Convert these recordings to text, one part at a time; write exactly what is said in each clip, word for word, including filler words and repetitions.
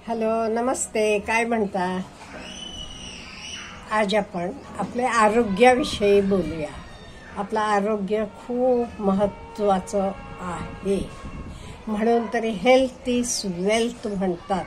Hello, नमस्ते. काय म्हणता? आज आपण आपल्या आरोग्याविषयी बोलूया. आपलं आरोग्य खूप महत्त्वाचं आहे, म्हणून तरी हेल्थ इज वेल्थ म्हणतात.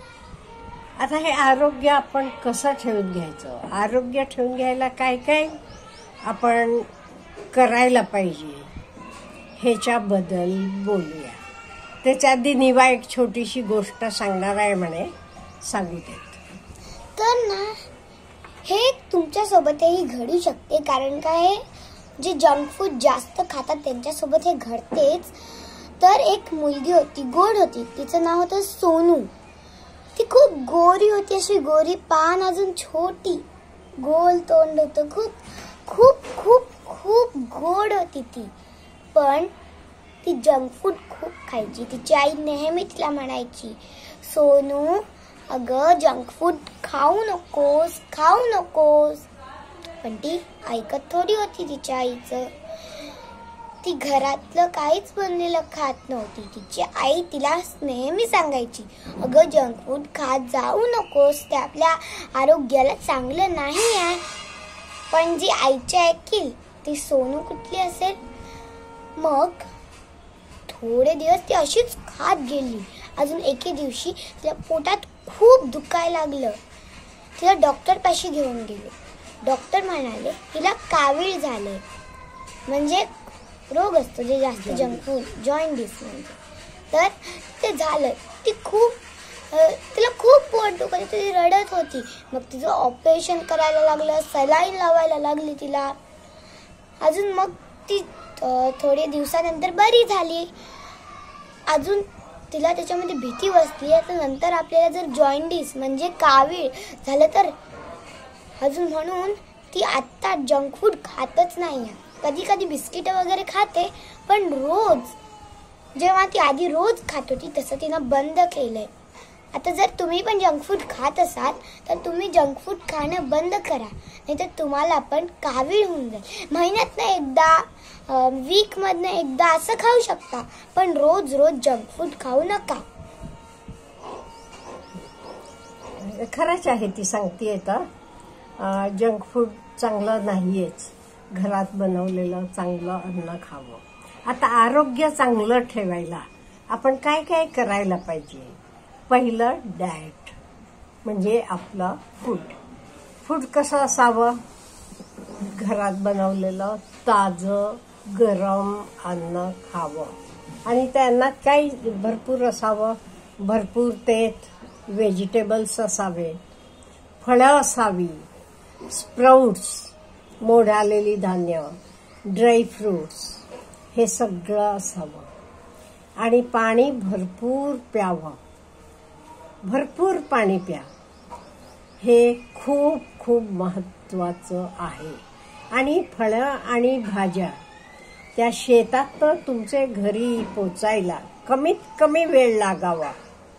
आता हे आरोग्य आपण कसं ठेवून घ्यायचं? आरोग्य ठेवून घ्यायला काय काय आपण करायला पाहिजे ह्याच्याबद्दल बोलूया. त्याच्या आधी निवा एक छोटीशी गोष्ट सांगणार आहे म्हणे, सांगू देत. तर ना हे तुमच्यासोबतही घडू शकते, कारण काय जे जंक फूड जास्त खातात त्यांच्यासोबत हे घडतेच. तर एक मुलगी होती, गोड होती, तिचं नाव होतं सोनू. ती खूप गोरी होती, अशी गोरी पान, अजून छोटी, गोल तोंड होतं, खूप खूप खूप खूप गोड होती ती. पण ती जंक फूड खूप खायची. तिची आई नेहमी तिला म्हणायची, सोनू अगं जंक फूड खाऊ नकोस, खाऊ नकोस. पण ती ऐकत थोडी होती तिच्या आईचं. ती घरातलं काहीच बनलेलं खात नव्हती. तिची आई तिला नेहमी सांगायची, अगं जंक फूड खात जाऊ नकोस, ते आपल्या आरोग्याला चांगलं नाही आहे. पण जी आईची ऐकील ती सोनू कुठली असेल. मग थोडे दिवस ती अशीच खात गेली. अजून एके दिवशी तिला पोटात खूप दुखायला लागलं. तिला डॉक्टर पाशी घेऊन गेले. डॉक्टर म्हणाले तिला कावीळ झाले, म्हणजे रोग असतो जे जास्त जंक फूड, जॉइंडिस म्हणजे. तर ते झालं. ती खूप तिला खूप पोट दुखत होती, ती रडत होती. मग तिचं ऑपरेशन करायला लागलं, सलाईन लावायला लागली तिला. अजून मग ती थोडे दिवसानंतर बरी झाली. अजून तिला त्याच्यामध्ये भीती बसली आहे, तर नंतर आपल्याला जर जॉइंडिस म्हणजे कावीळ झालं तर अजून, म्हणून ती आत्ता जंक फूड खातच नाही. कधी कधी बिस्किट वगैरे खाते, पण रोज जेव्हा ती आधी रोज खात होती तसं तिनं बंद केलंय. आता जर तुम्ही पण जंक फूड खात असाल तर तुम्ही जंक फूड खाणं बंद करा, नाहीतर तुम्हाला पण कावीळ होऊन जाईल. महिन्यातनं एकदा, वीक मधनं एकदा असं खाऊ शकता, पण रोज रोज जंक फूड खाऊ नका. खरंच आहे ती सांगते. तर जंक फूड चांगलं नाहीयेच, घरात बनवलेलं चांगलं अन्न खावं. आता आरोग्य चांगलं ठेवायला आपण काय काय करायला पाहिजे? पहिलं डाएट म्हणजे आपलं फूड. फूड कसं असावं? घरात बनवलेलं ताजं गरम अन्न खावं. आणि त्या अन्नात काही भरपूर असावं, भरपूर तेत व्हेजिटेबल्स असावे, फळं असावी, स्प्राउट्स, मोड आलेली धान्य, ड्राय फ्रूट्स, हे सगळं असावं. आणि पाणी भरपूर प्यावं, भरपूर पाणी प्या. हे खूप खूप महत्त्वाचं आहे. आणि फळं आणि भाज्या त्या शेतात तर तुमचे घरी पोचायला कमीत कमी वेळ लागावा,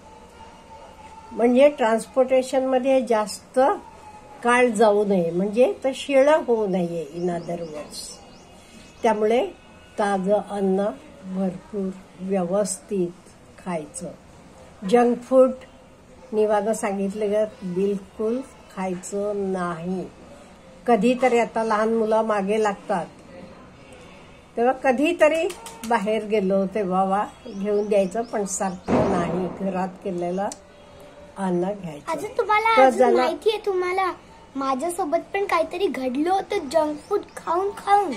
म्हणजे ट्रान्सपोर्टेशनमध्ये जास्त काळ जाऊ नये, म्हणजे तर शिळं होऊ नये इन अदर वर्ड्स. त्यामुळे ताजं अन्न भरपूर व्यवस्थित खायचं. जंक फूड निवानं सांगितलं बिलकुल खायचं नाही. कधीतरी, आता लहान मुलं मागे लागतात तेव्हा कधीतरी बाहेर गेलो तेव्हा वा घेऊन द्यायचं, पण सारखं नाही. घरात केलेलं अन्न घ्यायचं. अजून तुम्हाला अजून माहिती आहे, तुम्हाला माझ्यासोबत पण काहीतरी घडलं होतं जंक फूड खाऊन खाऊन.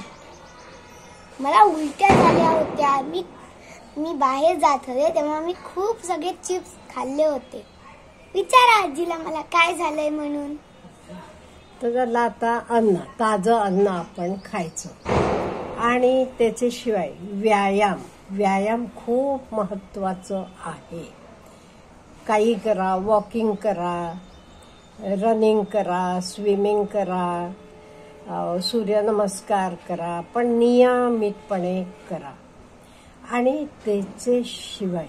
मला उलट्या झाल्या होत्या. मी मी बाहेर जात होते तेव्हा मी खूप सगळे चिप्स खाल्ले होते. विचारा आजीला मला काय झालंय म्हणून. तर आता अन्न, ताजं अन्न आपण खायचं. आणि त्याच्याशिवाय व्यायाम व्यायाम खूप महत्त्वाचं आहे. काही करा, वॉकिंग करा, रनिंग करा, स्विमिंग करा, सूर्यनमस्कार करा, पण नियमितपणे करा. आणि त्याच्याशिवाय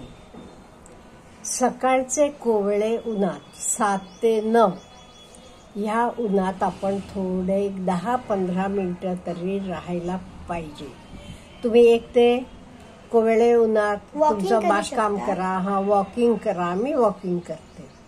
सकाळचे कोवळे उन्हात सात ते नऊ ह्या उन्हात आपण थोडे एक दहा पंधरा मिनिटं तरी राहायला पाहिजे. तुम्ही एक ते कोवळे उन्हात तुमचं बागकाम करा, हा वॉकिंग करा. मी वॉकिंग करते.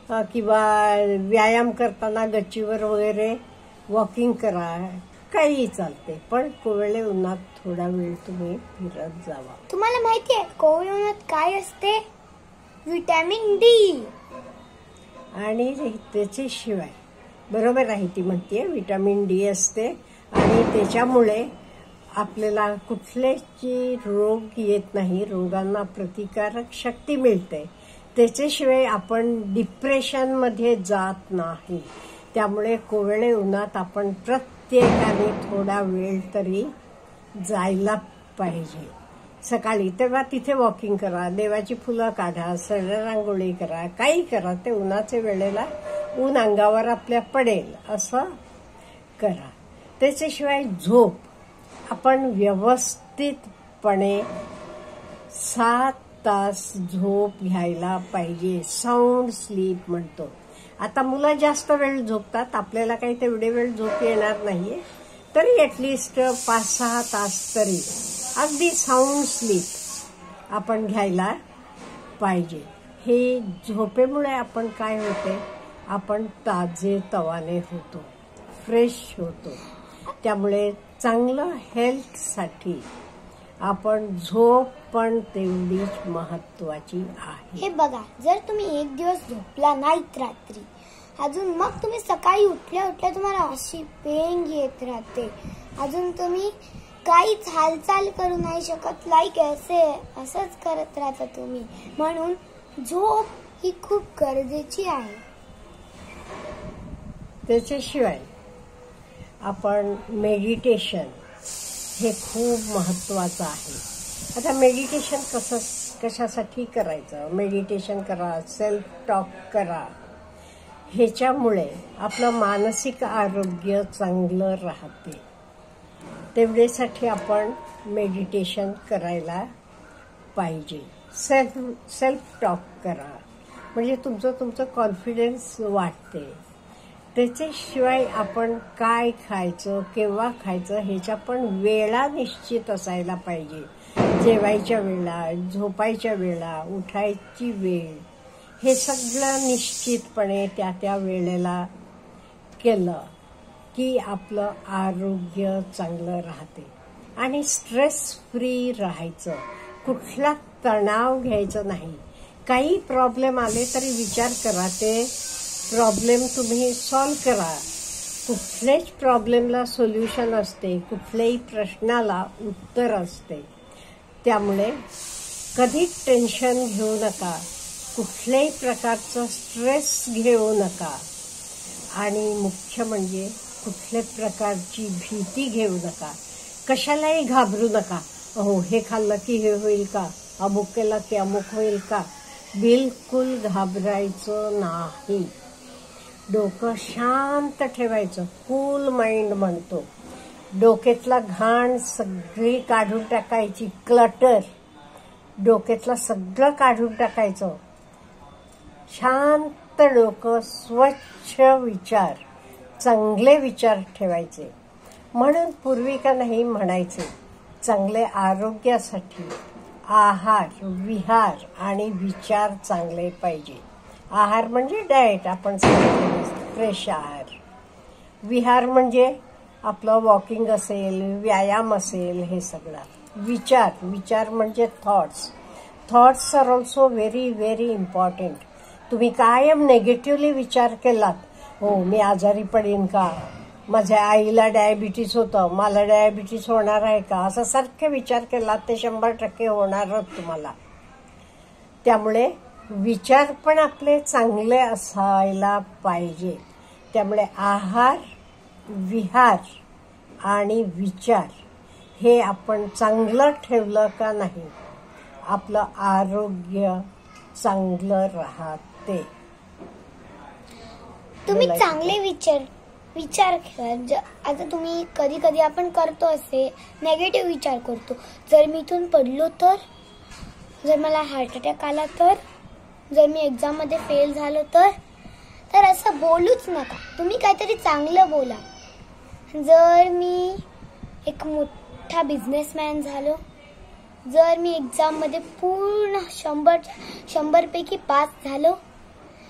किंवा व्यायाम करताना गच्चीवर वगैरे वॉकिंग करा, काही चालते, पण कोवळे उन्हात थोडा वेळ तुम्ही फिरत जावा. तुम्हाला माहिती आहे कोवळे उन्हात काय असते? Vitamin D. आणि त्याच्याशिवाय बरोबर आहे ती म्हणते विटॅमिन डी असते आणि त्याच्यामुळे आपल्याला कुठलेही रोग येत नाही, रोगांना प्रतिकारक शक्ती मिळते. त्याच्याशिवाय आपण डिप्रेशनमध्ये जात नाही. त्यामुळे कोवळे उन्हात आपण प्रत्येकाने थोडा वेळ तरी जायला पाहिजे. सकाळी तेव्हा तिथे वॉकिंग करा, देवाची फुलं काढा, सरळ रांगोळी करा, काही करा. ते उन्हाच्या वेळेला ऊन अंगावर आपल्या पडेल असं करा. त्याच्याशिवाय झोप आपण व्यवस्थितपणे सात तास झोप घ्यायला पाहिजे. साऊंड स्लीप म्हणतो. आता मुलं जास्त वेळ झोपतात, आपल्याला काही तेवढे वेळ झोप येणार नाहीये, तरी ॲटलिस्ट पाच सहा तास तरी अगदी साऊंड स्लीप आपण घ्यायला पाहिजे. हे झोपेमुळे आपण काय होते, आपण ताजे तवाने होतो, फ्रेश होतो. त्यामुळे चांगलं हेल्थसाठी आपण झोप पण तेवढीच महत्वाची आहे. हे बघा, जर तुम्ही एक दिवस झोपला नाहीत रात्री, अजून मग तुम्ही सकाळी उठल्या उठल्या तुम्हाला अशी पेंग येत राहते, अजून तुम्ही काहीच हालचाल करू नाही शकत, लाईक असे असंच करत राहता तुम्ही. म्हणून झोप ही खूप गरजेची आहे. त्याच्याशिवाय आपण मेडिटेशन हे खूप महत्वाचं आहे. आता मेडिटेशन कसं कशासाठी करायचं? मेडिटेशन करा, सेल्फ टॉक करा. ह्याच्यामुळे आपलं मानसिक आरोग्य चांगलं राहते. तेवढ्यासाठी आपण मेडिटेशन करायला पाहिजे. सेल्फ सेल्फ टॉक करा, म्हणजे तुमचं तुमचं कॉन्फिडन्स वाढते. त्याच्याशिवाय आपण काय खायचं, केव्हा खायचं, ह्याच्या पण वेळा निश्चित असायला पाहिजे. जेवायच्या वेळा, झोपायच्या वेळा, उठायची वेळ, हे सगळं निश्चितपणे त्या त्या वेळेला केलं की आपलं आरोग्य चांगलं राहते. आणि स्ट्रेस फ्री राहायचं, कुठला तणाव घ्यायचं नाही. काही प्रॉब्लेम आले तरी विचार करा, ते प्रॉब्लेम तुम्ही सॉल्व करा. कुठल्याच प्रॉब्लेमला सोल्युशन असते, कुठल्याही प्रश्नाला उत्तर असते. त्यामुळे कधीच टेन्शन घेऊ नका, कुठल्याही प्रकारचं स्ट्रेस घेऊ नका. आणि मुख्य म्हणजे कुठल्याच प्रकारची भीती घेऊ नका, कशालाही घाबरू नका. अहो हे खाल्लं की हे होईल का, अमुक केलं की अमुक होईल का, बिलकुल घाबरायचं नाही. डोकं शांत ठेवायचं, कूल माइंड म्हणतो. डोक्यातला घाण सगळी काढून टाकायची, क्लटर डोक्यातलं सगळं काढून टाकायचं. शांत डोकं, स्वच्छ विचार, चांगले विचार ठेवायचे. म्हणून पूर्वी का नाही म्हणायचे, चांगले आरोग्यासाठी आहार, विहार आणि विचार चांगले पाहिजे. आहार म्हणजे डाएट, आपण फ्रेश आहार. विहार म्हणजे आपलं वॉकिंग असेल, व्यायाम असेल, हे सगळं. विचार विचार म्हणजे thoughts. Thoughts are also very very important. तुम्ही कायम नेगेटिव्हली विचार केलात, हो मी आजारी पडेन का, माझ्या आईला डायबिटीस होतं, मला डायबिटीस होणार आहे का, असं सारखे विचार केलात ते शंभर टक्के होणारच तुम्हाला. त्यामुळे विचार पण आपले चांगले असायला पाहिजे. त्यामुळे आहार, विहार आणि विचार हे आपण चांगलं ठेवलं का नाही, आपलं आरोग्य चांगलं राहते. तुम्ही चांगले विचार विचार करा. आता तुम्ही कधी कधी आपण करतो असे नेगेटिव्ह विचार करतो, जर मी इथून पडलो तर, जर मला हार्ट अटॅक आला तर, जर मी एक्झाम मध्ये फेल झालो तर तर असं बोलूच नका. तुम्ही काहीतरी चांगलं बोला. जर मी एक मोठा बिझनेसमॅन झालो, जर मी एक्झाम मध्ये पूर्ण शंभर शंभर पैकी पास झालो,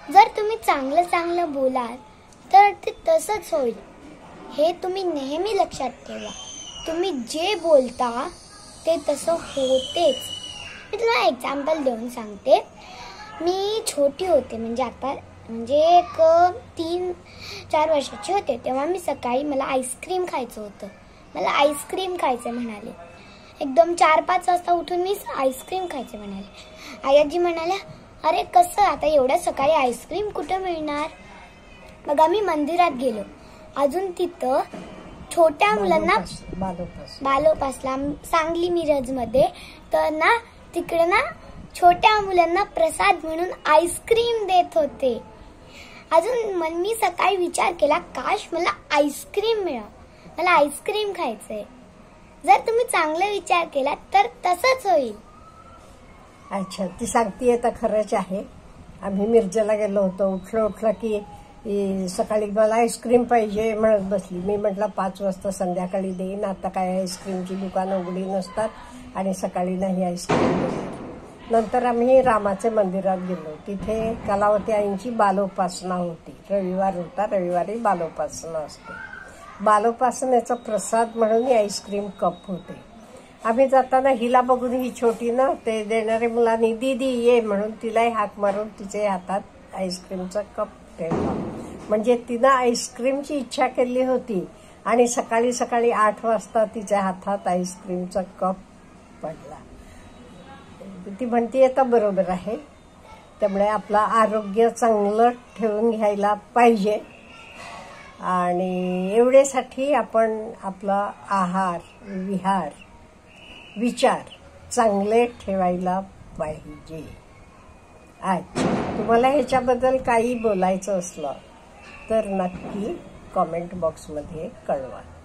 जर तुम्ही चांगलं चांगलं बोलाल तर ते तसंच होईल, हे तुम्ही नेहमी लक्षात ठेवा. तुम्ही जे बोलता ते तसं होतेच. मी तुम्हाला एक्झाम्पल देऊन सांगते. मी छोटी होते, म्हणजे आता म्हणजे एक तीन चार वर्षाची होते, तेव्हा मी सकाळी मला आईस्क्रीम खायचं होतं. मला आईस्क्रीम खायचं म्हणाले. एकदम चार पाच वाजता उठून मी आईस्क्रीम खायचे म्हणाले. आई आजी म्हणाल्या, अरे कसं आता एवढ्या सकाळी आईस्क्रीम कुठं मिळणार? मग आम्ही मंदिरात गेलो. अजून तिथं छोट्या मुलांना बालोपासला सांगली मिरज मध्ये तर ना तिकडे ना छोट्या मुलांना प्रसाद म्हणून आईस्क्रीम देत होते. अजून मी सकाळी विचार केला, काश मला आईस्क्रीम मिळावं, मला आईस्क्रीम खायचंय. जर तुम्ही चांगला विचार केला तर तसंच होईल. अच्छा, ती सांगतीये तर खरंच आहे. आम्ही मिरजेला गेलो होतो. उठलं उठलं की सकाळी मला आईस्क्रीम पाहिजे म्हणत बसली. मी म्हटलं पाच वाजता संध्याकाळी देईन, आता काय आईस्क्रीमची दुकानं उघडी नसतात आणि सकाळी नाही आईस्क्रीम देणार. नंतर आम्ही रामाचे मंदिरात गेलो. तिथे कलावती आईंची बालोपासना होती. रविवार होता, रविवारी बालोपासना असते. बालोपासनेचा प्रसाद म्हणून आईस्क्रीम कप होते. आम्ही जाताना हिला बघून, ही छोटी ना, ते देणारे मुलांनी दीदी ये म्हणून तिलाही हाक मारून तिचे हातात आईस्क्रीमचा कप ठेवला. म्हणजे तिनं आईस्क्रीमची इच्छा केली होती आणि सकाळी सकाळी आठ वाजता तिच्या हातात आईस्क्रीमचा कप पडला. ती म्हणते आता बरोबर आहे. त्यामुळे आपलं आरोग्य चांगलं ठेवून घ्यायला पाहिजे आणि एवढ्यासाठी आपण आपला आहार, विहार, विचार चांगले ठेवायला पाहिजे. अच्छा, तुम्हाला ह्याच्याबद्दल काही बोलायचं असलं तर नक्की कमेंट बॉक्समध्ये कळवा.